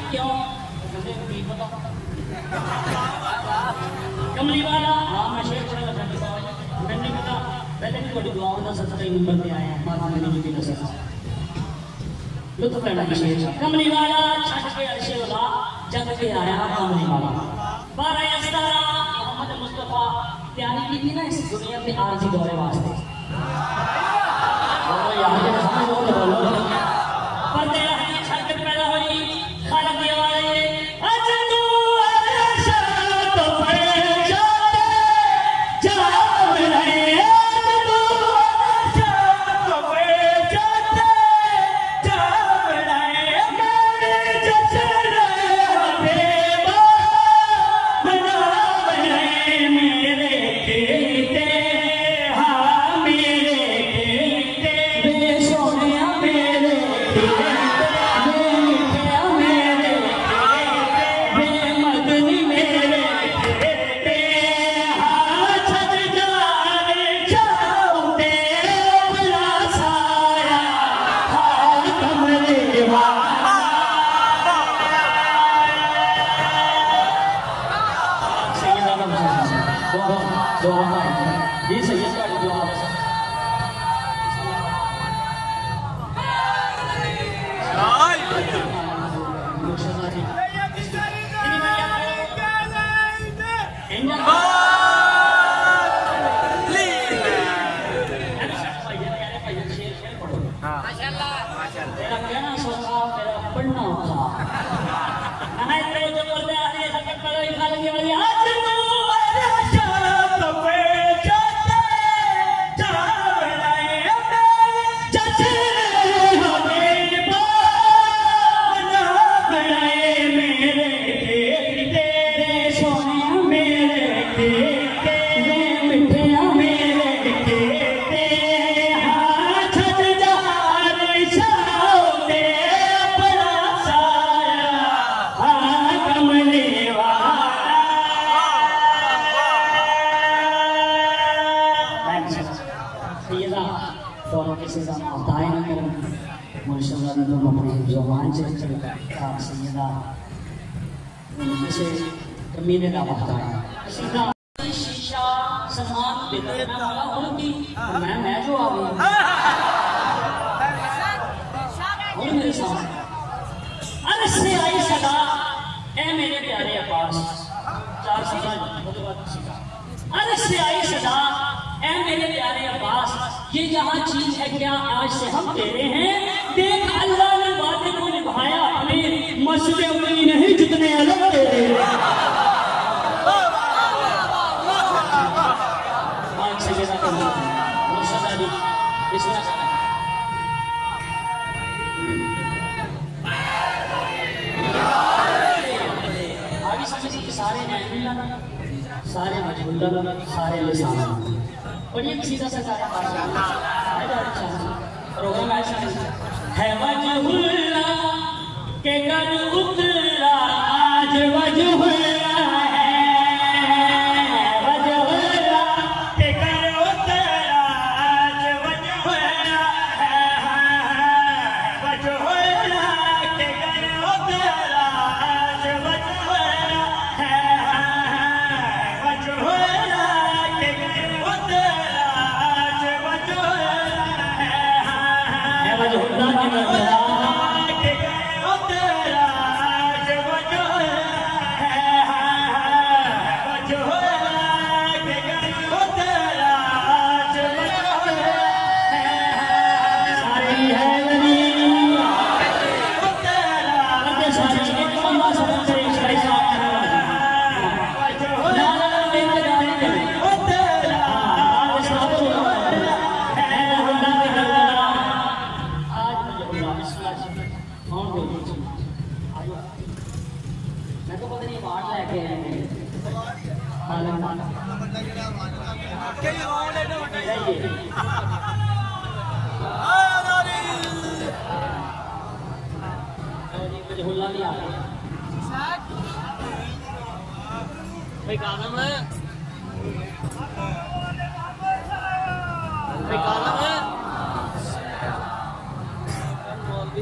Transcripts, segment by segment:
क्यों कमली वाला हाँ मैं शेर पढ़ा मैंने कहा पहले भी थोड़ी दुआओं का सदका ही नंबर पे आए हैं माता मैंने भी नजर लुत्फ लेना शेर कमली वाला छठ के अर्शे वाला जग के आया कमली वाला 12 अस्तरा मोहम्मद मुस्तफा तैयारी की थी ना इस दुनिया में आरजी दौरे वास्ते और यहाँ के समझ लो पर्दे की हरकत पैदा हुई खालक दिया वाले कमीने का वक्त आया शीशा सामान बेहतर मैं जो आ गई और मेरे सामने अरश से आई सदा ए मेरे प्यारे अब्बास 4 सदा अरश से आई सदा ए मेरे प्यारे अब्बास ये जहाँ चीज है क्या आज से हम तेरे हैं देख अल्लाह ने वादे को निभाया हमें मसले उतनी नहीं जितने अलग तेरे सारे मजबूर सारे लिसान और ये सीधा सा प्रोग्राम है वजहुल्ला के कर उतरा आज वजहुल्ला है वजहुल्ला के कर उतरा आज वजहुल्ला है वजहुल्ला के कर उतरा आज वजहुल्ला है वजहुल्ला के कर उतरा आज वजहुल्ला है वजहुल्ला के कर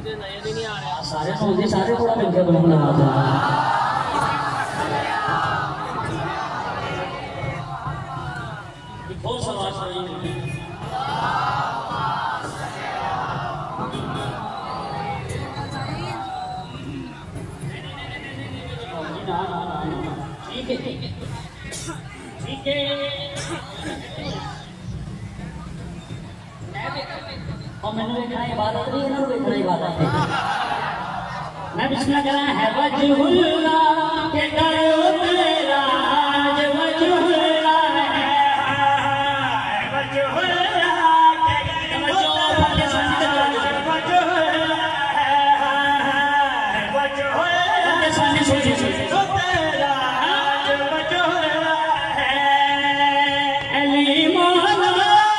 सारे सोचते सारे थोड़ा मिलकर बनाना आता है। बहुत सवाल ठीक है ठीक है और मैंने देखना इबादत नहीं है ना देखना इबादत है। मैं बिस्मिल्लाह कह रहा है वजहुल्ला के करो तेरा आज वजहुल्ला है वजहुल्ला के करो तेरा आज वजहुल्ला है अली मौला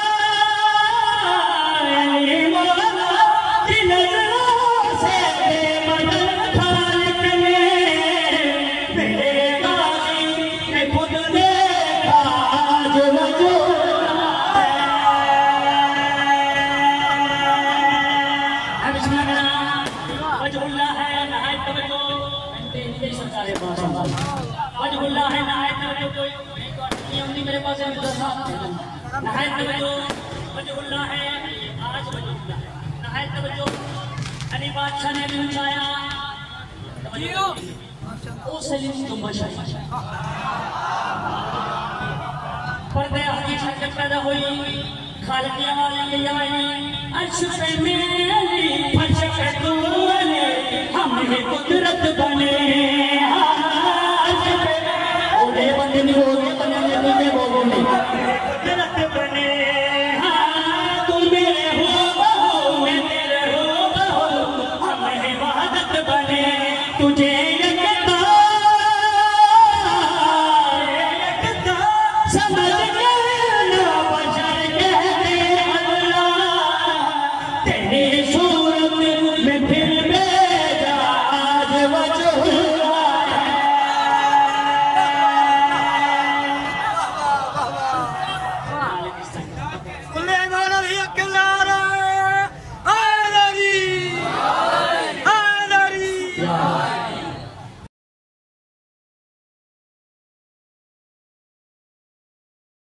मेरे पास नहायत तवज्जो वजहुल्लाह है आज वजहुल्लाह है नहायत तवज्जो अली बादशाह ने भी उठाया ओ सलीम तुमशा पर्दे हकीकत जब पैदा हुई खालिक की आवाज आई अर्श पे मेरी फर्श पे तू बने हम ही कुदरत बने